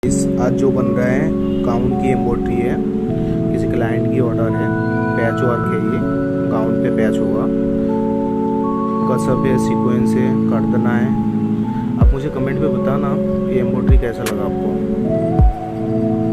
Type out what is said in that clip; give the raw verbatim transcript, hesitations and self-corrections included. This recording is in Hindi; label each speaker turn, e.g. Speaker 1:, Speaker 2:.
Speaker 1: इस आज जो बन रहा है गाउन की एम्ब्रॉयडरी है, किसी क्लाइंट की ऑर्डर है। पैच वर्क है, ये गाउन पे पैच होगा, कसब है, सीक्वेंस है, कर्दना है। आप मुझे कमेंट में बताना ये एम्ब्रॉयडरी कैसा लगा आपको।